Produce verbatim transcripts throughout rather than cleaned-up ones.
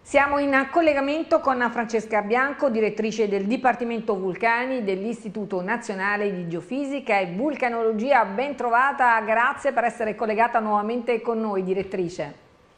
Siamo in collegamento con Francesca Bianco, direttrice del Dipartimento Vulcani dell'Istituto Nazionale di Geofisica e Vulcanologia. Ben trovata, grazie per essere collegata nuovamente con noi, direttrice.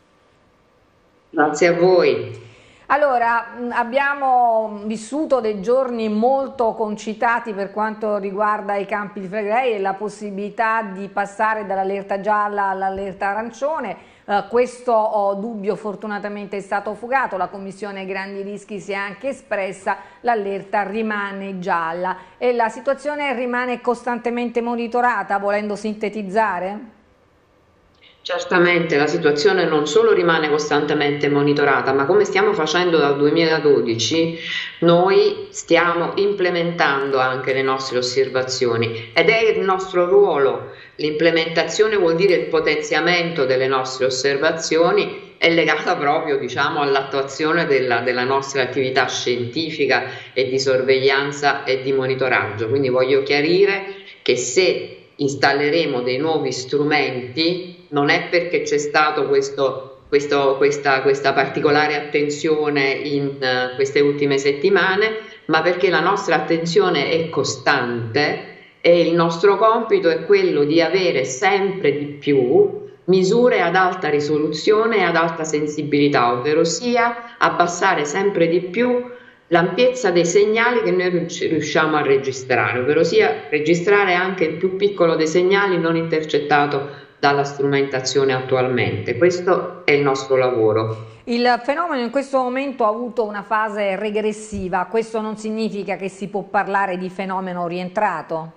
Grazie a voi. Allora, abbiamo vissuto dei giorni molto concitati per quanto riguarda i Campi Flegrei e la possibilità di passare dall'allerta gialla all'allerta arancione. Uh, questo oh, dubbio fortunatamente è stato fugato, la Commissione Grandi Rischi si è anche espressa, l'allerta rimane gialla e la situazione rimane costantemente monitorata, volendo sintetizzare? Certamente la situazione non solo rimane costantemente monitorata, ma come stiamo facendo dal duemiladodici, noi stiamo implementando anche le nostre osservazioni ed è il nostro ruolo. L'implementazione vuol dire il potenziamento delle nostre osservazioni, è legata proprio, diciamo, all'attuazione della, della nostra attività scientifica e di sorveglianza e di monitoraggio. Quindi voglio chiarire che se installeremo dei nuovi strumenti non è perché c'è stato questo, questo, questa, questa particolare attenzione in uh, queste ultime settimane, ma perché la nostra attenzione è costante e il nostro compito è quello di avere sempre di più misure ad alta risoluzione e ad alta sensibilità, ovvero sia abbassare sempre di più l'ampiezza dei segnali che noi riusciamo a registrare, ovvero sia registrare anche il più piccolo dei segnali non intercettato dalla strumentazione attualmente. Questo è il nostro lavoro. Il fenomeno in questo momento ha avuto una fase regressiva, questo non significa che si può parlare di fenomeno rientrato?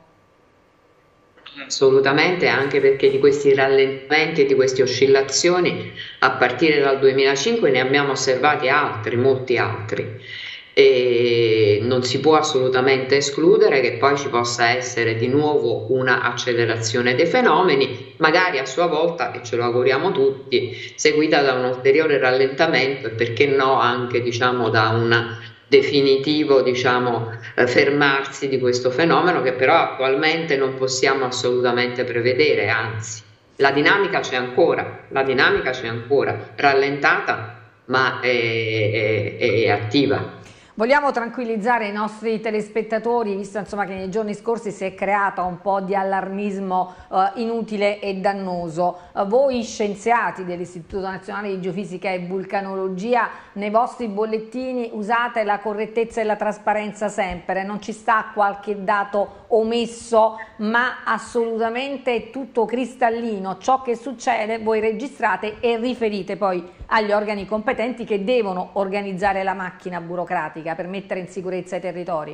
Assolutamente, anche perché di questi rallentamenti e di queste oscillazioni a partire dal duemilacinque ne abbiamo osservati altri, molti altri. E non si può assolutamente escludere che poi ci possa essere di nuovo una accelerazione dei fenomeni, magari a sua volta, e ce lo auguriamo tutti, seguita da un ulteriore rallentamento e perché no anche, diciamo, da un definitivo, diciamo, eh, fermarsi di questo fenomeno che però attualmente non possiamo assolutamente prevedere, anzi la dinamica c'è ancora, la dinamica c'è ancora, rallentata ma è, è, è attiva. Vogliamo tranquillizzare i nostri telespettatori, visto insomma, che nei giorni scorsi si è creato un po' di allarmismo eh, inutile e dannoso. Eh, voi scienziati dell'Istituto Nazionale di Geofisica e Vulcanologia, nei vostri bollettini usate la correttezza e la trasparenza sempre, non ci sta qualche dato omesso, ma assolutamente tutto cristallino. Ciò che succede voi registrate e riferite poi agli organi competenti che devono organizzare la macchina burocratica per mettere in sicurezza i territori.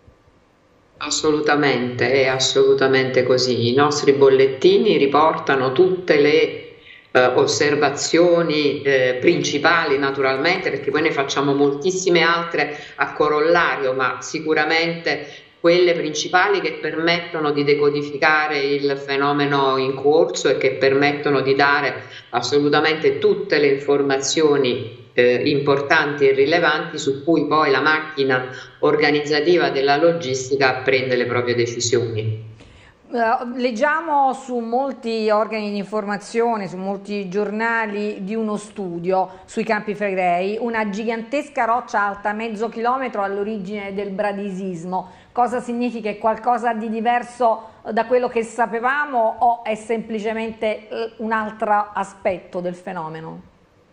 Assolutamente, è assolutamente così. I nostri bollettini riportano tutte le eh, osservazioni eh, principali, naturalmente, perché poi ne facciamo moltissime altre a corollario, ma sicuramente quelle principali che permettono di decodificare il fenomeno in corso e che permettono di dare assolutamente tutte le informazioni eh, importanti e rilevanti su cui poi la macchina organizzativa della logistica prende le proprie decisioni. Uh, leggiamo su molti organi di informazione, su molti giornali di uno studio sui Campi Flegrei, una gigantesca roccia alta mezzo chilometro all'origine del bradisismo. Cosa significa? È qualcosa di diverso da quello che sapevamo o è semplicemente un altro aspetto del fenomeno?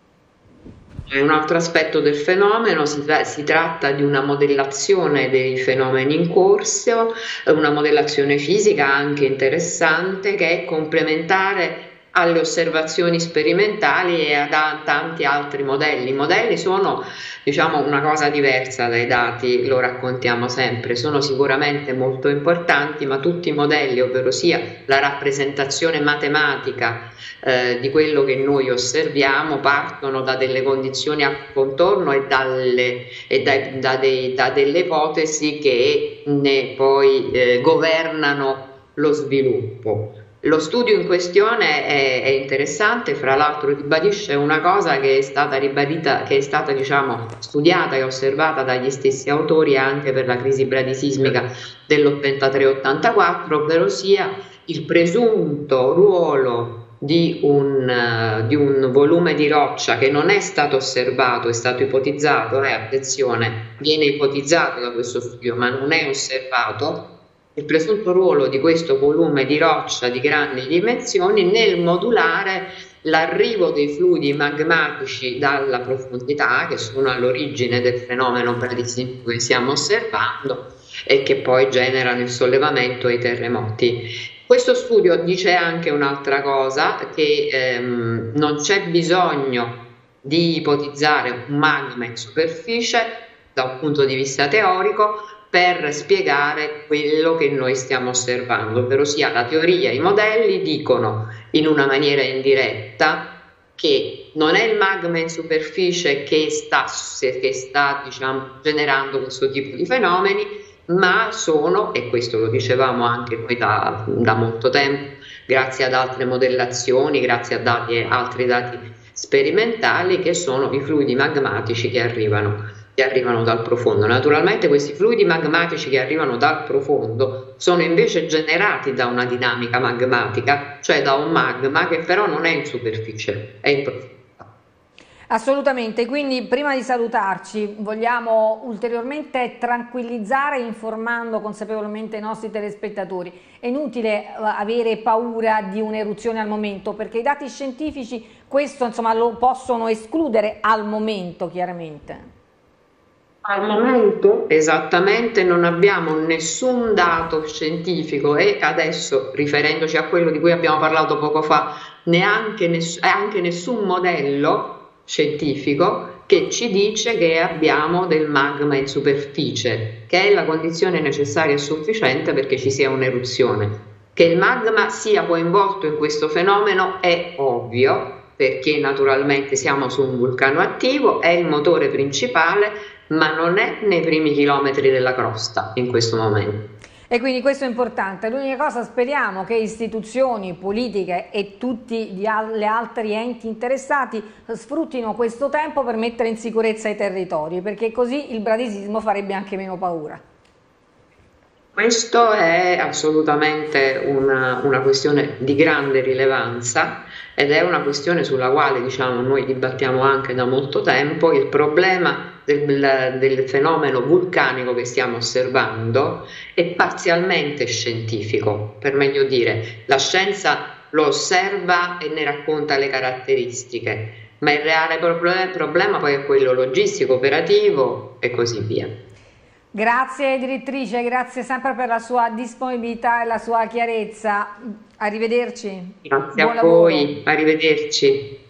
È un altro aspetto del fenomeno, si, tra si tratta di una modellazione dei fenomeni in corso, una modellazione fisica anche interessante che è complementare alle osservazioni sperimentali e a tanti altri modelli. I modelli sono, diciamo, una cosa diversa dai dati, lo raccontiamo sempre, sono sicuramente molto importanti, ma tutti i modelli, ovvero sia la rappresentazione matematica eh, di quello che noi osserviamo, partono da delle condizioni a contorno e, dalle, e da, da, dei, da delle ipotesi che ne poi eh, governano lo sviluppo. Lo studio in questione è, è interessante, fra l'altro ribadisce una cosa che è stata ribadita, che è stata, diciamo, studiata e osservata dagli stessi autori anche per la crisi bradisismica dell'ottantatré ottantaquattro, ovvero sia il presunto ruolo di un, uh, di un volume di roccia che non è stato osservato, è stato ipotizzato, eh, attenzione, viene ipotizzato da questo studio ma non è osservato, il presunto ruolo di questo volume di roccia di grandi dimensioni nel modulare l'arrivo dei fluidi magmatici dalla profondità, che sono all'origine del fenomeno bradisismico che stiamo osservando e che poi generano il sollevamento e i terremoti. Questo studio dice anche un'altra cosa, che ehm, non c'è bisogno di ipotizzare un magma in superficie da un punto di vista teorico per spiegare quello che noi stiamo osservando, ovvero sia la teoria, i modelli dicono in una maniera indiretta che non è il magma in superficie che sta, che sta diciamo, generando questo tipo di fenomeni, ma sono, e questo lo dicevamo anche noi da, da molto tempo, grazie ad altre modellazioni, grazie a dati, altri dati sperimentali, che sono i fluidi magmatici che arrivano, che arrivano dal profondo. Naturalmente questi fluidi magmatici che arrivano dal profondo sono invece generati da una dinamica magmatica, cioè da un magma che però non è in superficie, è in profondità. Assolutamente, quindi prima di salutarci vogliamo ulteriormente tranquillizzare informando consapevolmente i nostri telespettatori. È inutile uh, avere paura di un'eruzione al momento, perché i dati scientifici questo insomma lo possono escludere al momento, chiaramente. Al momento esattamente non abbiamo nessun dato scientifico e adesso, riferendoci a quello di cui abbiamo parlato poco fa, neanche ness- anche nessun modello scientifico che ci dice che abbiamo del magma in superficie, che è la condizione necessaria e sufficiente perché ci sia un'eruzione. Che il magma sia coinvolto in questo fenomeno è ovvio, perché naturalmente siamo su un vulcano attivo, è il motore principale, ma non è nei primi chilometri della crosta in questo momento. E quindi questo è importante. L'unica cosa, speriamo che istituzioni, politiche e tutti gli altri enti interessati sfruttino questo tempo per mettere in sicurezza i territori, perché così il bradisismo farebbe anche meno paura. Questo è assolutamente una, una questione di grande rilevanza ed è una questione sulla quale diciamo, noi dibattiamo anche da molto tempo. Il problema del, del fenomeno vulcanico che stiamo osservando è parzialmente scientifico, per meglio dire, la scienza lo osserva e ne racconta le caratteristiche, ma il reale problema poi è quello logistico, operativo e così via. Grazie direttrice, grazie sempre per la sua disponibilità e la sua chiarezza. Arrivederci. Grazie a voi, arrivederci.